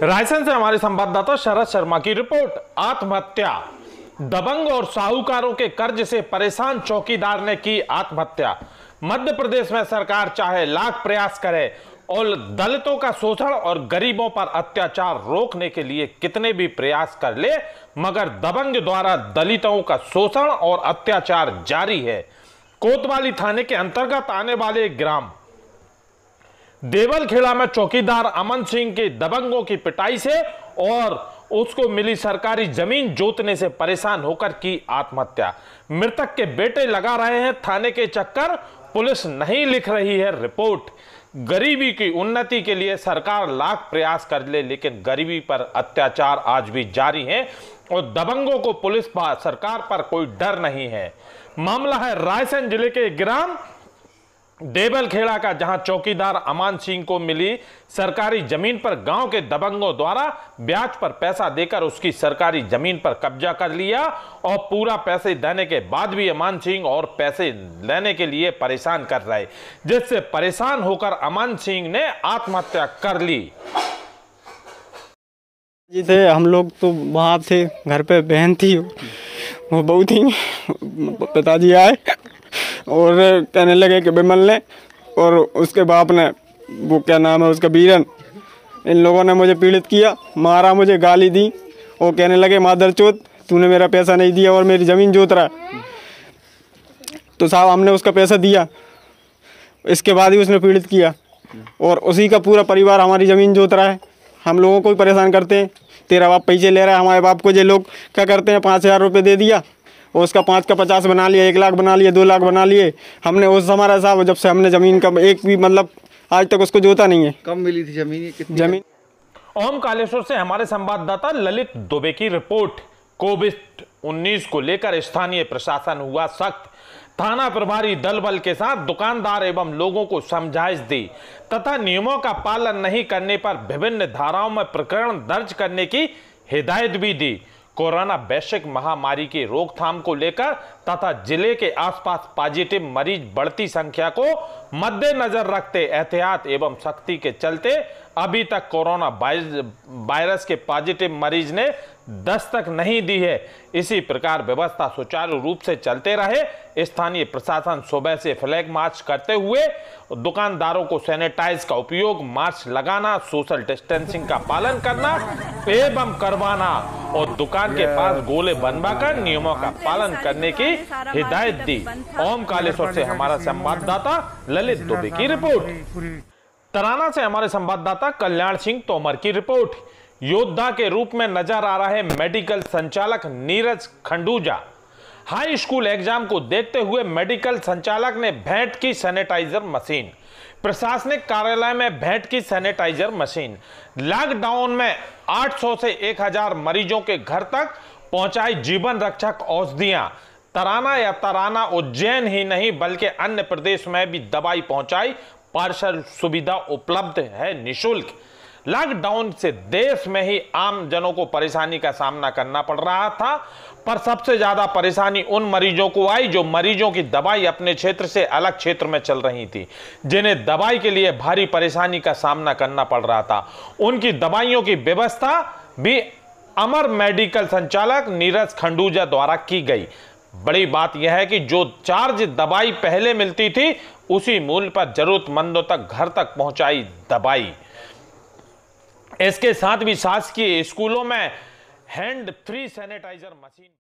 रायसेन से हमारे संवाददाता शरद शर्मा की रिपोर्ट। आत्महत्या। दबंग और साहूकारों के कर्ज से परेशान चौकीदार ने की आत्महत्या। मध्य प्रदेश में सरकार चाहे लाख प्रयास करे और दलितों का शोषण और गरीबों पर अत्याचार रोकने के लिए कितने भी प्रयास कर ले, मगर दबंग द्वारा दलितों का शोषण और अत्याचार जारी है। कोतवाली थाने के अंतर्गत आने वाले ग्राम देवलखेड़ा में चौकीदार अमन सिंह के दबंगों की पिटाई से और उसको मिली सरकारी जमीन जोतने से परेशान होकर की आत्महत्या। मृतक के बेटे लगा रहे हैं थाने के चक्कर, पुलिस नहीं लिख रही है रिपोर्ट। गरीबी की उन्नति के लिए सरकार लाख प्रयास कर ले, लेकिन गरीबी पर अत्याचार आज भी जारी है और दबंगों को पुलिस पर, सरकार पर कोई डर नहीं है। मामला है रायसेन जिले के ग्राम देवलखेड़ा का, जहां चौकीदार अमन सिंह को मिली सरकारी जमीन पर गांव के दबंगों द्वारा ब्याज पर पैसा देकर उसकी सरकारी जमीन पर कब्जा कर लिया और पूरा पैसे देने के बाद भी अमन सिंह और पैसे लेने के लिए परेशान कर रहे, जिससे परेशान होकर अमन सिंह ने आत्महत्या कर ली। जी थे हम लोग तो वहाँ थे, घर पे बहन थी, वो बहू थी, पिताजी आए और कहने लगे कि विमल ने और उसके बाप ने, वो क्या नाम है उसका, बीरन, इन लोगों ने मुझे पीड़ित किया, मारा, मुझे गाली दी और कहने लगे मादरचोद तूने मेरा पैसा नहीं दिया और मेरी ज़मीन जोत रहा है। तो साहब हमने उसका पैसा दिया, इसके बाद ही उसने पीड़ित किया और उसी का पूरा परिवार हमारी ज़मीन जोत रहा है। हम लोगों को भी परेशान करते हैं, तेरा बाप पैसे ले रहा है। हमारे बाप को ये लोग क्या करते हैं, 5,000 रुपये दे दिया और उसका 5 का 50 बना लिया, 1 लाख बना लिया, 2 लाख बना लिए। हमने उस हमारा साहब जब से हमने ज़मीन का एक भी मतलब आज तक उसको जोता नहीं है। कब मिली थी ज़मीन, कितनी ज़मीन? ओम कालेश्वर से हमारे संवाददाता ललित दुबे की रिपोर्ट। कोविड-19 को लेकर स्थानीय प्रशासन हुआ सख्त। थाना प्रभारी दल बल के साथ दुकानदार एवं लोगों को समझाइश दी तथा नियमों का पालन नहीं करने पर विभिन्न धाराओं में प्रकरण दर्ज करने की हिदायत भी दी। कोरोना वैश्विक महामारी की रोकथाम को लेकर तथा जिले के आसपास पॉजिटिव मरीज बढ़ती संख्या को मद्देनजर रखते एहतियात एवं सख्ती के चलते अभी तक कोरोना वायरस के पॉजिटिव मरीज ने दस्तक नहीं दी है। इसी प्रकार व्यवस्था सुचारू रूप से चलते रहे। स्थानीय प्रशासन सुबह से फ्लैग मार्च करते हुए दुकानदारों को सैनिटाइज का उपयोग, मास्क लगाना, सोशल डिस्टेंसिंग का पालन करना एवं करवाना और दुकान के पास गोले बनवाकर नियमों का पालन करने की हिदायत दी। ओम कालेश्वर से हमारा संवाददाता ललित दुबे की रिपोर्ट। तराना से हमारे संवाददाता कल्याण सिंह तोमर की रिपोर्ट। योद्धा के रूप में नजर आ रहे मेडिकल संचालक Neeraj Khanduja. High school exam को देखते हुए मेडिकल संचालक ने भेंट की सैनिटाइजर मशीन। प्रशासनिक कार्यालय में भेंट की सैनिटाइजर मशीन। लॉकडाउन में 800 से 1000 मरीजों के घर तक पहुंचाई जीवन रक्षक औषधियां। तराना उज्जैन ही नहीं बल्कि अन्य प्रदेश में भी दवाई पहुंचाई। पार्सल सुविधा उपलब्ध है निःशुल्क। लॉकडाउन से देश में ही आम जनों को परेशानी का सामना करना पड़ रहा था, पर सबसे ज्यादा परेशानी उन मरीजों को आई जो मरीजों की दवाई अपने क्षेत्र से अलग क्षेत्र में चल रही थी, जिन्हें दवाई के लिए भारी परेशानी का सामना करना पड़ रहा था। उनकी दवाइयों की व्यवस्था भी अमर मेडिकल संचालक नीरज खंडूजा द्वारा की गई। बड़ी बात यह है कि जो चार्ज दवाई पहले मिलती थी उसी मूल्य पर जरूरतमंदों तक घर तक पहुंचाई दवाई। इसके साथ भी शासकीय स्कूलों में हैंड फ्री सैनिटाइजर मशीन